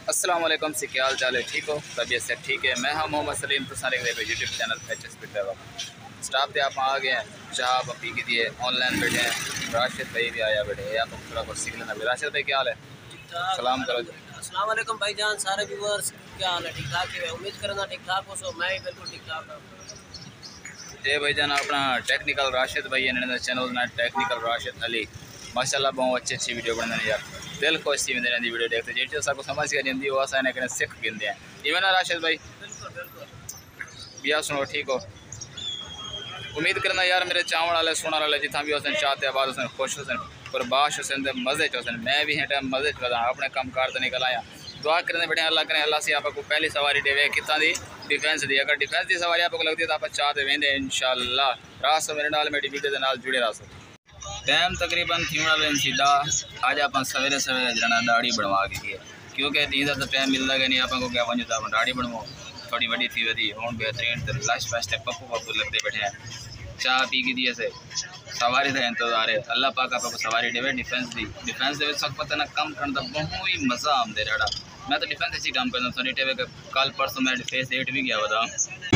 अस्सलाम वालेकुम से क्या हाल चाल है? ठीक हो? तबीयत से ठीक है? मैं मोहम्मद सलीम तो सारे YouTube channel HSP travel staff पे आप आ गए हैं। चाह आप पी की दिए ऑनलाइन बैठे हैं। राशिद भाई भी आया बैठे हैं। आप थोड़ा बहुत सीख लेना। राशिद भाई क्या हाल है? सलाम करो। अस्सलाम वालेकुम भाईजान, सारे व्यूअर्स क्या हाल है? ठीक ठाक है? उम्मीद करना ठीक ठाक हो। सो मैं भी बिल्कुल ठीक ठाक हूँ। जय भाईजान अपना टेक्निकल राशिद भाई है चैनल ना टेक्निकल राशिद अली माशाल्लाह बहुत अच्छी वीडियो बनाने यार दिल खुश थी मेरे वीडियो देखते जो सबको समझ के नहीं वो आसान है सिख गिनते हैं इवन ना राशिद भाई बिल्कुल बिल्कुल बिया सुनो ठीक हो। उम्मीद करना यार मेरे चावण वाले सुना वाले जितना भी होसन चाहते आबाद होसन खुश होसन प्रबाश होसन मज़े होसन मैं भी हैं टाइम मज़े च अपने कम कार तो निकल आया। दुआ करने बैठे अल्लाह करें अल्लाह से आपको पहली सवारी देवे कितना दी डिफेंस दी। अगर डिफेंस की सवारी आपको लगती है तो आप चाहते वेंदे इंशाल्लाह रासो मेरे नाल मेरी वीडियो के नाल जुड़े रासो। टाइम तकरीबन थी वाले सीधा आज आप सवेरे सवेरे जना दाढ़ी बनवा के क्योंकि नींद तो टाइम मिलता है नहीं आपको क्या वजू तो दाढ़ी बनवाओ थोड़ी बड़ी थी वधी हूँ बेहतरीन तो लश फस्ट पप्पू पप्पू लगते बैठे हैं। चाह पी की दिए से सवारी का इंतजार है अल्लाह पाक आपको सवारी देवे डिफेंस दे सब पता ना कम करना बहुत ही मज़ा आमदे रहा। मैं तो डिफेंस इसी काम करता सॉरी टेवे कल परसों मैं फेस 8 भी गया बता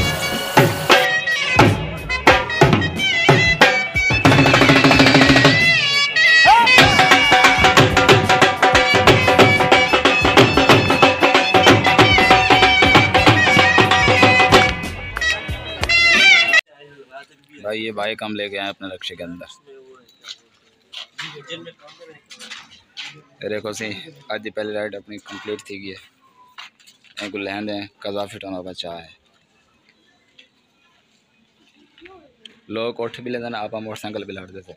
भाई ये भाई कम लेके आए अपने रक्षे के अंदर देखो सी आज पहली राइड अपनी कंप्लीट थी गई है को लैंड है कज़ा फिट होना बचा है लोग उठ भी लेते आप मोटरसाइकिल भी लड़ते थे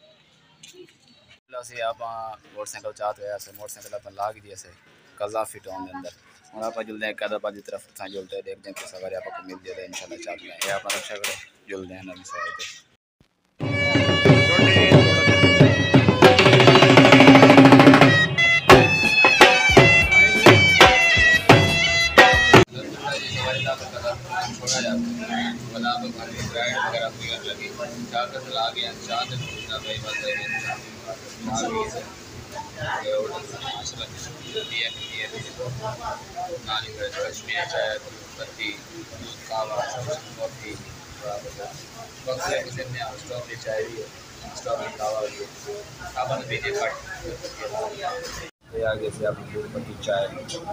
आप मोटरसाइकिल चाहते हैं मोटरसाइकिल आप ला दिए से कज़ा फिट होने अंदर और आप जुलते हैं कदा की तरफ जुलते देखते हैं कि सवारी आपको मिल जाए इंशाल्लाह चाहते हैं आप रक्षा करो जुलते हैं नवी सवारी छोड़ा जाता है बना तो घर में राइड वगैरह फिगर लगी चार से ला गया चार से पूछना भाई कश्मीर चाय पत्ती दूध कावा कॉफ़ी स्ट्रॉबेरी चाय भी है स्ट्रॉबेरी कावा भी है साबन पीने पट आगे से आप दूध पत्ती चाय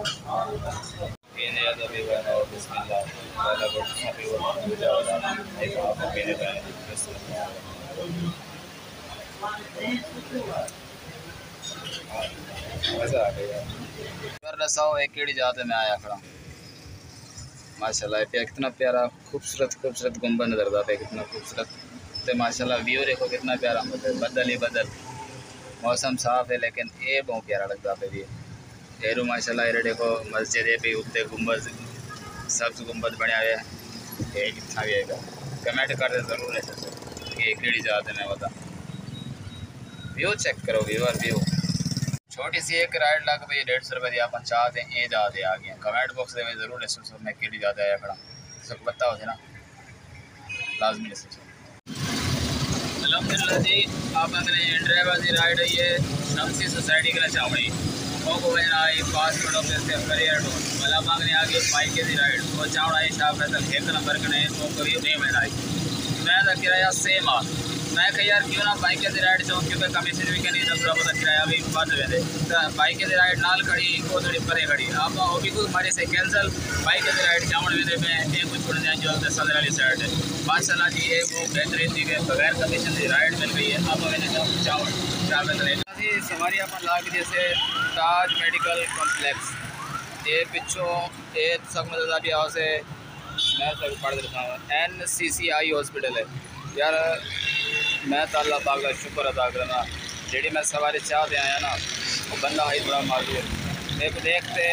एक जात में आया खड़ा माशाल्लाह पे कितना प्यारा खूबसूरत गुंबद नजर आता है कितना खूबसूरत तो माशाल्लाह व्यू देखो कितना प्यारा बदल ही बदल मौसम साफ है लेकिन ये बहुत प्यारा लगता है भी एरू माशाल्लाह ये देखो मस्जिद है भी उत्ते गुंबद सब्ज गुंबद बने हुए ये कितना भी आएगा कमेंट कर दे जरूर है कि केड़ी जात है बता व्यू चेक करो व्यूअर व्यू छोटी सी एक राइड लग भाई 150 रुपये दी आप चाहते हैं ये जाते आ गए कमेंट बॉक्स में जरूर है मैं केड़ी जाते आया खड़ा सबको पता हो ना लाजमी अलहमदिल्ला जी आप ड्राइवर की राइड है ये शमसी सोसाइटी के चावड़ी आई पासपोर्ट ऑफिस से करियर डोर भला मांगने आगे बाइक की राइड वो चावड़ा आई शाह फैसल एक नंबर कने वो कभी नहीं मिल रही मैं तो किराया सेम आ मैं कही यार क्यों ना बाइक की राइड चाहूँ क्योंकि कमीशन भी नहीं तो थोड़ा बहुत किराया भी बद वे तो बाइक की राइड नाल खड़ी वो थोड़ी परे खड़ी आप वो भी कुछ हमारे से कैंसल बाइक की राइड चावड़ वे में एक कुछ छोड़ने जो सदर वाली साइड है माशाल्लाह जी ये वो बेहतरीन थी बगैर कमीशन की राइड मिल गई है आप मैंने चावड़ सवारी आप लाग जैसे ताज मेडिकल कॉम्प्लेक्स ये पिछों ये सब मतलब भी से मैं सब पढ़ रखा हूँ NCCI हॉस्पिटल है यार मैं तो अल्लाह पाक का शुक्र अदा करना जी मैं सवारी चाहते आया ना वो बंदा ही बड़ा मालूम एक देखते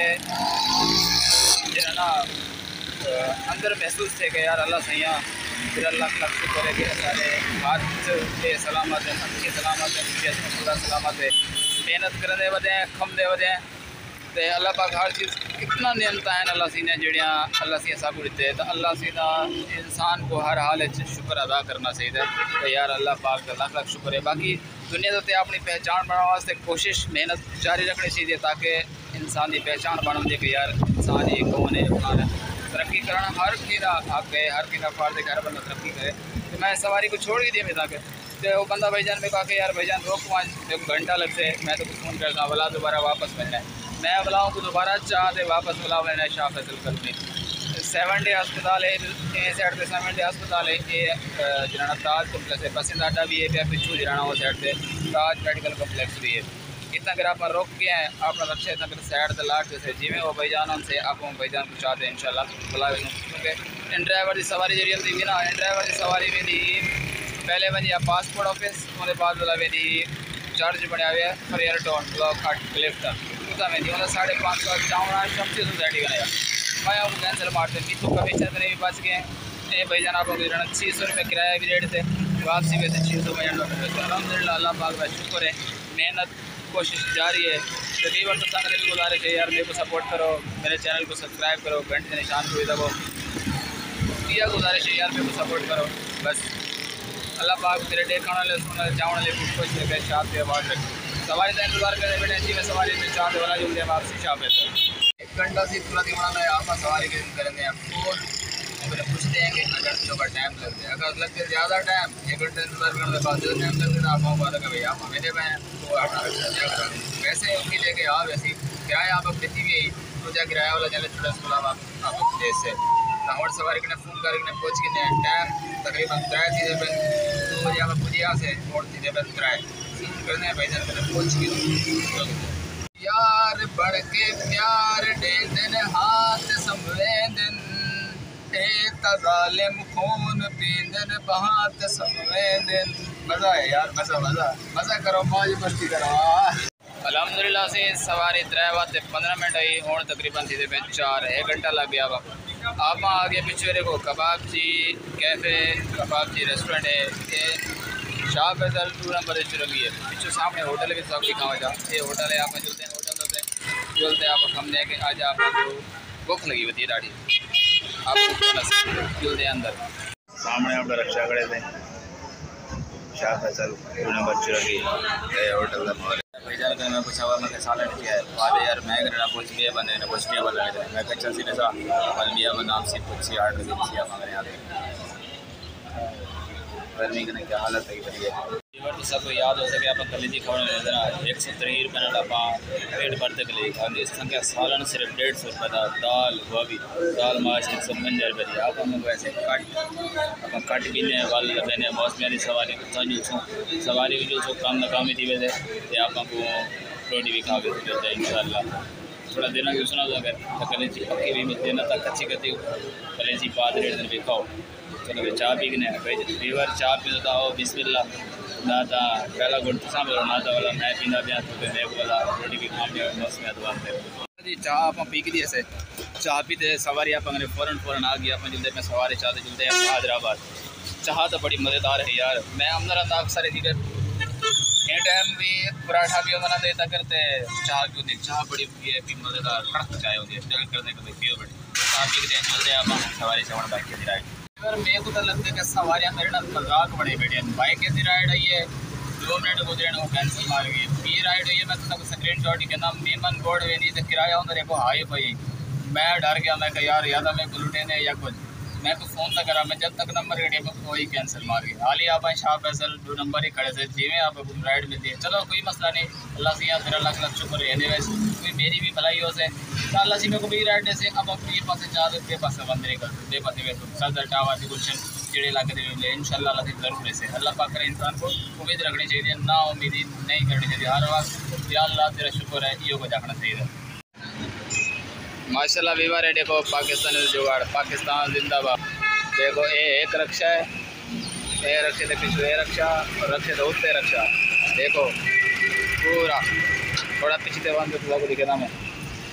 ना अंदर महसूस थे कि यार अल्लाह सैया फिर अल्लाह का शुक्र है कि सारे हाथ के सलामत है मन के सलामत है जिसमें पूरा सलामत है मेहनत करने वधे खम दे वधे तो अल्लाह पाक हर चीज़ कितना नियमता है अल्लाह सी ने जड़ियाँ अल्लाह सी सब दिते तो अल्लाह सी का इंसान को हर हाल शुक्र अदा करना चाहिए तो यार अल्लाह पाक का लाख लाख शुक्र है। बाकी दुनिया के अपनी पहचान बनाने वास्ते कोशिश मेहनत जारी रखनी चाहिए ताकि इंसान की पहचान बन वजे कि यार इंसान ही कौन है फलाना तरक्की करना हर किदा हक है, हर किदा फर्ज है, हर बंदा तरक्की करे। तो मैं सवारी को छोड़ भी दिया मैं ताकि तो वो बंदा भाईजान मेरे को आके यार भाईजान रोक वहाँ मेरे को घंटा लग से मैं तो कुछ फ़ोन करता बोला दोबारा वापस मिलना है। मैं बुलाऊँ को दोबारा चाहते वापस बुला मैंने शाह फैसल कलमी 7 डे अस्पताल है साइड से 7 डे अस्पताल है ये जराना ताज कम्प्लेक्स है पसंद आटा भी है पिछू जराना वो साइड से ताज मेडिकल कम्प्लेक्स भी है। इतना अगर आप रोक के हैं अपना रक्षा इतना अगर साइड से लाट से जिमें वो भाईजान उनसे आप भाईजान को चाहते हैं इंशाल्लाह बुला क्योंकि इन ड्राइवर की सवारी जी होती भी ना इन ड्राइवर की सवारी में दी पहले वही पासपोर्ट ऑफिस उन्हें बाद बुला दी चर्च बनया हुआ है फरियर टाउन ब्लॉक हट क्लिफ्टन उतना में दी 550 चावड़ा शमसी सोसाइटी बनाया मैं आपको कैंसिल मारते पीछू का बेचने भी बच गए हैं भाईजान आपको 600 रुपये किराया भी रेट थे वापसी में से 600 अलहमदिल्ला अल्लाह पाक का शुक्र है मेहनत कोशिश जारी है। तकरीबन तो संग भी गुजारिश है यार मेरे को सपोर्ट करो मेरे चैनल को सब्सक्राइब करो घंटे के निशान को भी दबो यह गुजारिश है यार मेरे को सपोर्ट करो बस अल्लाह पाक मेरे देखने वाले सुनने जाने वाले कुछ खुश रखे शाद के आवाज़ रखे सवारी का इंतजार करे बेटे जी मैं सवारी में चाहते वाला जो मुझे वापसी शाह पे 1 घंटा से पूरा दिमाग है आप सवारी के करेंगे आप फोन फिर पूछते हैं कि कितना घंटों का टाइम लगता है अगर लगते ज़्यादा टाइम 1 घंटे इंतजार करने के बाद जो टाइम लगता है आप बात करें आप हमें दे पाएँ तो अपना वैसे उम्मीद है कि हाँ वैसे किराया आप देती भी तो जा किराया वाला चले छोटा स्कूल आप देश से हमारे सवारी ने फ़ोन करके पहुँच के टाइम तकरीबन 3 चीज़ें पे 2 बजे आप पुजिया से और चीज़ें पे 3 फ़ोन करने भाईजान मैंने पहुँच गई यार बढ़ के प्यार दे दिन हाथ संवेदन तजालिम खून पींदन बहात संवेदन मज़ा है यार मज़ा करो मौज मस्ती करो। अलहमदिल्ला से सवारी 3 बजे 15 मिनट आई हूँ तकरीबन सीधे पे 1 घंटा लग गया आप आगे पिछले देखो कबाब जी कैफ़े कबाब जी रेस्टोरेंट है ये शाह फैसल 2 नंबर रेस्टोरेंट है पिछले सामने होटल भी सब लिखा हुआ ये होटल है आप चलते हैं होटल से चलते आप हम लेके आज आपको भूख लगी होती है दाढ़ी आपको चलते अंदर सामने आप रक्षा खड़े थे Shah Faisal 2 number restaurant hotel का भाईजान का मैं पूछा हुआ मैं सालन किया है बाद यार मैं करना कुछ भी बने ना कुछ भी बना है मैं कच्चा सीधे सा अलमिया नाम से कुछ आर्डर दी थी आप हमारे यहाँ गर्मी की क्या हालत है बढ़िया तो सबको याद हो सके आप कलेजी खाने नजर आ 130 रुपये ना आप पेट भरते कलेजी खाने संख्या सालन सिर्फ 150 रुपये का दाल गोभी दाल माश 150 रुपये दी आप हम वैसे कट भी ने वाल देने बॉस मेरी सवारी सवारी जो सो काम नाकामी थी वैसे आपको रोटी भी खा के चलते हैं इंशाल्लाह थोड़ा देना कि सुना अगर तो कलेजी पक्की भी मिलते ना तक अच्छी करती कलेजी बाद रेट दिन भी खाओ चलो भाई चाय पीने भाई बार चाय पीता हो बिस्मिल्लाह ना था पहला गुट सामने ना था वाला मैं पीना भी तो मैं वाला रोटी भी खाने बस में दुआ जी चाह आप पी के ऐसे चाह पीते सवारी आप अगर फ़ौरन आ गया अपन जल्दी में सवारी चाहते चलते हैं हैदराबाद चाह तो बड़ी मज़ेदार है यार मैं अंदर अंदर अक्सर थी ये टाइम भी पराठा भी बना देता करते चाह क्यों नहीं चाह बड़ी मज़ेदार कड़क चाय होती है दिल करने को पियो बड़ी चाह पी के चलते आप सवारी से बाइक की राइड यार मेरे को तो लगता है कि सवारियाँ मेरे ना मजाक बड़े बैठे बाइक की राइड आई है 2 मिनट गुजरे वो कैंसिल मार गई बी राइड हुई है मैं तो स्क्रीन शॉट ही कहना मेमन बोर्ड हुई नहीं तो किराया होंगे देखो हाई भाई मैं डर गया मैं यार या तो मैं को लुटेने या कुछ मैं तो फ़ोन तक करा मैं जब तक नंबर रेडी वही कैंसिल मार गई हाल ही आप शाह फैसल 2 नंबर ही खड़े थे जिमें आप राइड मिलती है चलो कोई मसला नहीं अल्लाह से यहाँ फिर लाख शुक्र है वैसे कोई मेरी भी भलाई हो से अल्लाह से मेरे को भी राइड से अब अपने पास चाह पास बंद नहीं कर दे पाते वे सदर टावा से गुलशन जेड़े इलाके मिले इंशाल्लाह अल्लाह की जरूर से अल्लाह पाक करे इंसान को उम्मीद रखनी चाहिए ना उम्मीद नहीं करनी चाहिए हर वक्त या अल्लाह तेरा शुक्र है यो को देखना चाहिए माशाल्लाह वीवर है देखो पाकिस्तान जुगाड़ पाकिस्तान जिंदाबाद देखो ये एक रक्षा है ये रक्षे थे पिछले ये रक्षा और रक्षे थे उत्ते रक्षा देखो पूरा थोड़ा पिछले बंद को दिखे नाम है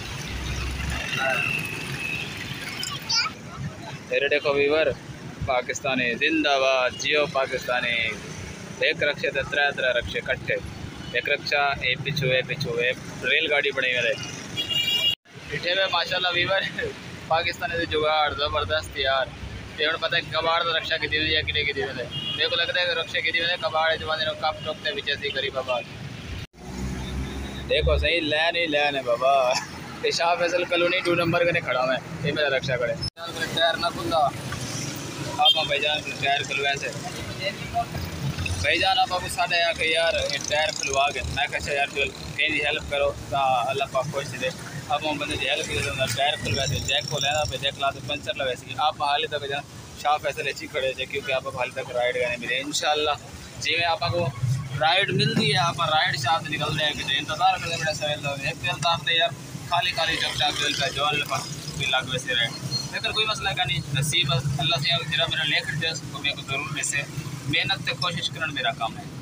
तेरे देखो वीवर पाकिस्तानी जिंदाबाद जियो पाकिस्तानी एक रक्षे थे 3 रक्षे कट्ठे एक रक्षा एक पिछू एक रेलगाड़ी बनी मेरे इठे में माशाल्लाह वीवर पाकिस्तानी से जुगाड़ ज़बरदस्त यार ये पता है कबाड़ तो रक्षा की या किले की मेरे को लगता है रक्षा की कबाड़ है जो कप टोकते पीछे से गरीब आबाद देखो सही लैन ही लैन है बाबा। ये शाह फैसल कॉलोनी 2 नंबर कने खड़ा मैं, ये मेरा रक्षा करे टायर ना खुलता। आप भाईजान टायर खुलवा से भाईजान आप साढ़े आके यार टायर खुलवा के मैं कहा यार चल कहीं हेल्प करो ता अल्लाह पाक खुश दे। अब हम बंदे हेल्प कर टायर खुलवा से जैक को लेना पे जैक ला तो पंचर लगा सी आप हाल तक जान शाह फैसल अच्छी खड़े थे क्योंकि आप हाल तक राइड करने मिले इंशाल्लाह जिमें आपको राइड मिलती है आप राइड से आप निकल रहे हैं इंतजार करते बड़े सवेल एक दिन तो आपने यार खाली खाली चुपचाप दिल का जो लग वैसे रहे लेकिन कोई मसला का नहीं नसीब अल्लाह से जरा मेरा लेकर दे उसको मेरे को जरूर वैसे मेहनत से कोशिश करना मेरा काम है।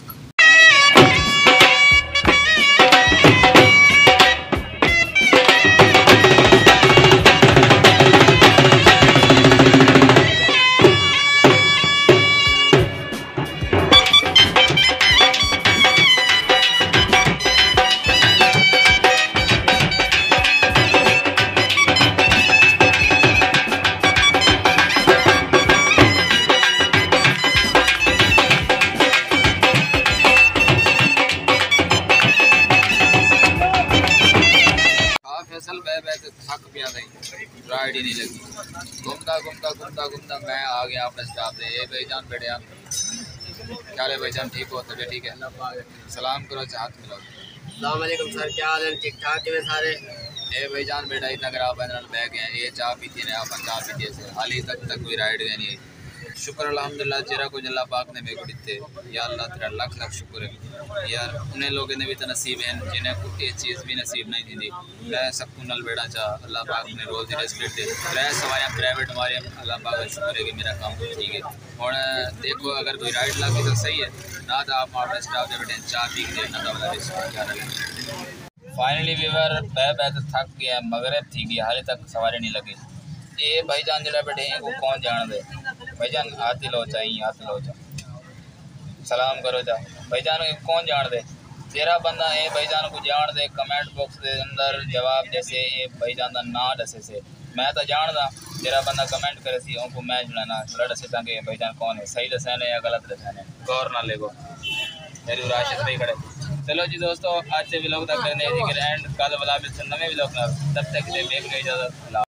थक पिया राइड ही नहीं लगी घूमता मैं आ गया अपने स्टाफ से ये भाईजान बैठे आप क्या है भाईजान ठीक हो तबीयत ठीक है सलाम करो हाथ मिलाओ। अस्सलाम वालेकुम सर क्या हाल है ठीक ठाक है सारे ये भाईजान बेटा इतना अगर आप बैग हैं ये चाय पीती है आप चाय पीती है हाल ही तक कोई राइड गई नहीं शुक्र अल्हम्दुलिल्लाह जरा को अल्लाह पाक ने मेरे को दिते या अल्लाह तेरा लख लख शुक्र है यार उन्हें लोगों ने भी तो नसीब हैं जिन्हें कुछ ये चीज़ भी नसीब नहीं थी मैं सबको नल बेड़ा चाह अल्लाह पाक ने रोज़ ही रेस्पेक्ट दे त्रै सवारियाँ प्राइवेट हमारे अल्लाह पाक का शुक्र है कि मेरा काम ठीक है और देखो अगर कोई राइड लगी तो सही है ना तो आप अपने स्टाफ के बेटे चाय पी के देखना था क्या लगे। फाइनली वीवर बह तो थक गया मगरब थी गई हाले तक सवारी नहीं लगी ये भाईजान जरा बैठे हैं वो कौन जान दे भाईजान हाथ लो चाहिए हाथ लो जा सलाम करो जा भाईजान कौन जान दे तेरा बंदा है भाईजान को जान दे कमेंट बॉक्स के अंदर जवाब जैसे ये भाईजान का ना दसे से मैं तो जानदा तेरा बंदा कमेंट करे सी उनको मैं जुड़ाना थोड़ा दसे ताकि भाईजान कौन है सही दसाने या गलत दसाने गौर ना लेगो मेरी राशिद भाई खड़े। चलो जी दोस्तों आज से व्लॉग तक करने एंड कल वाला मिलते नवे व्लॉग तब तक के लिए इजाज़त।